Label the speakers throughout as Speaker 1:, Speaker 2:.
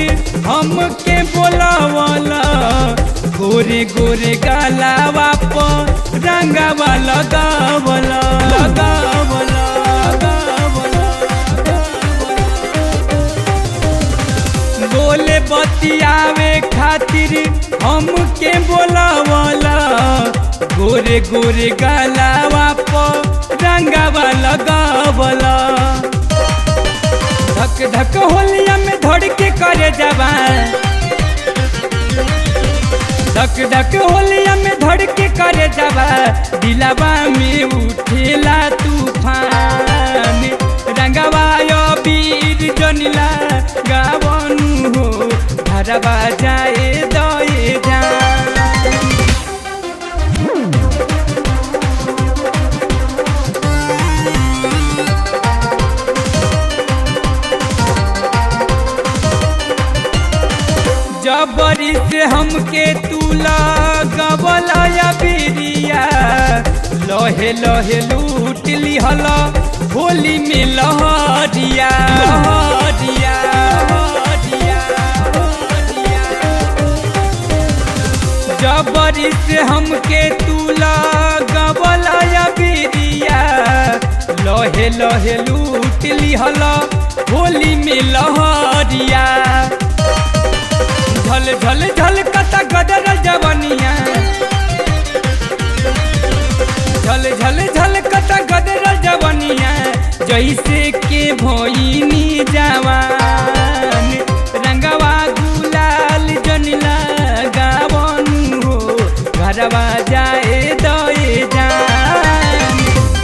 Speaker 1: हमके बोलावला गोरे गोरे गालावा पर रंगावा लगावला लगावला लगावला बोले बतियावे खातिर हमके बोलावला गोरे गोरे गालावा पर रंगावा लगावला धक धक होलिया में धड़ के करे जावा धक धक होलिया में धड़ के करे जावा दिलावा में उठेला तूफान रंगवा यो वीर जनिला गावनु हो धरवा जाए दए जान जबरी से हमके तुला गबला बिरिया लहे लहे लूट लिहला होली में लहरिया लहरिया लहरिया जबरी से हमके तुला गबला बिरिया लहे लहे लूट लिहला होली में लहरिया झल झल झल कता गदर जवनिया झल झल झल कता गदर जवनिया जैसे के भोइनी जवान रंगवा गुलाल जनिला गावन हो घरवा जाए दए जान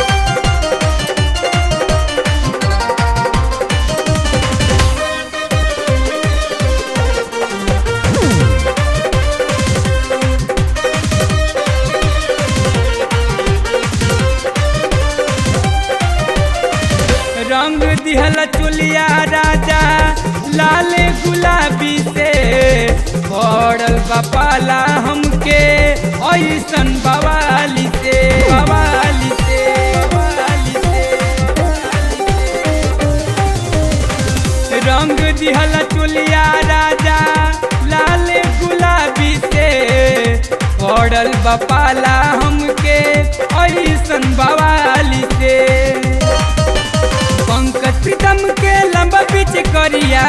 Speaker 1: रंग दिहला चुलिया राजा लाल गुलाबी से पड़ल बपाला हमके ऐसन बवाली से बवाली से बवाली से रंग दिहला चुलिया राजा लाल गुलाबी से पड़ल बपाला हमके ऐसन बवाली से पंकज प्रीतम के लंबा बीच करिया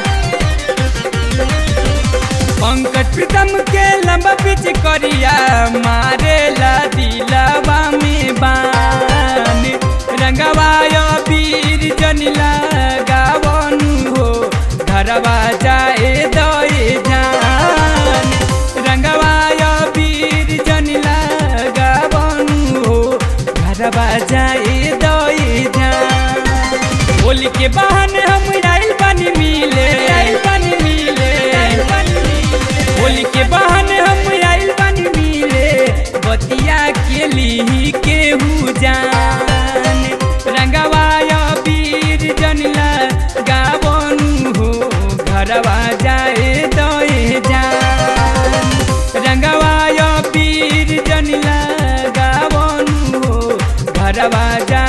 Speaker 1: पंकज प्रीतम के लंबा बीच करिया मारे ला दिलावा में बान रंगवा यो वीर जनिला गावनु हो घरवा जाए दए जान रंगवा यो वीर जनिला गावनु हो घरवा जाए दए जान होली के बहाने हम आइल पानी मिले होली के बहाने हम आइल पानी मिले बतिया के ली केहू जान रंगवा यो वीर जनिला गावनु हो घरवा जाए दए जान रंगवा यो वीर जनिला गावनु हो घरवा